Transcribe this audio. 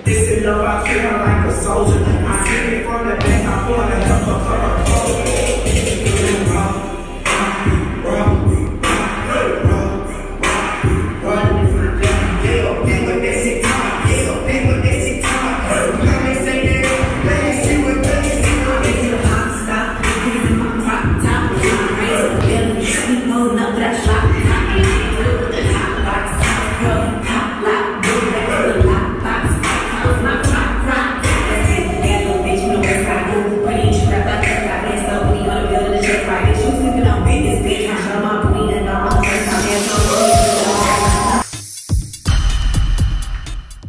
This is love, I treat her like a soldier. I see it from the back, I pull her and tuck her.